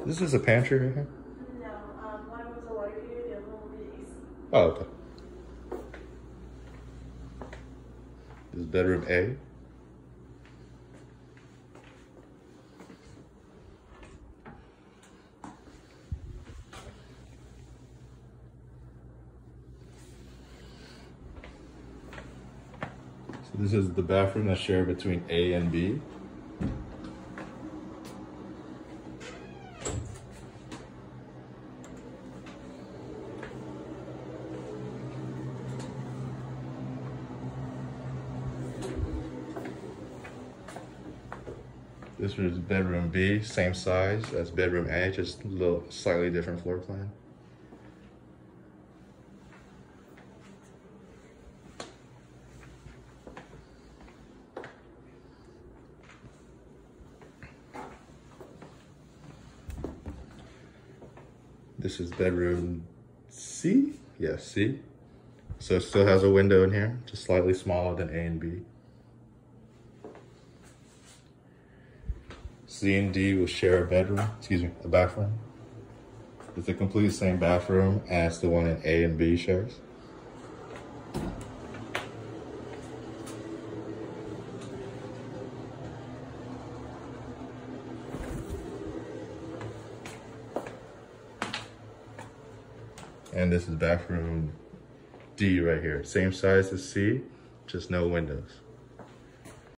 This is a pantry right here? No, one was a water heater, the other one will be the AC. Oh, okay. This is bedroom A. So this is the bathroom that's shared between A and B. This is bedroom B, same size as bedroom A, just a little slightly different floor plan. This is bedroom C? Yeah, C. So it still has a window in here, just slightly smaller than A and B. C and D will share a bedroom, a bathroom. It's the complete same bathroom as the one in A and B shares. And this is bathroom D right here. Same size as C, just no windows.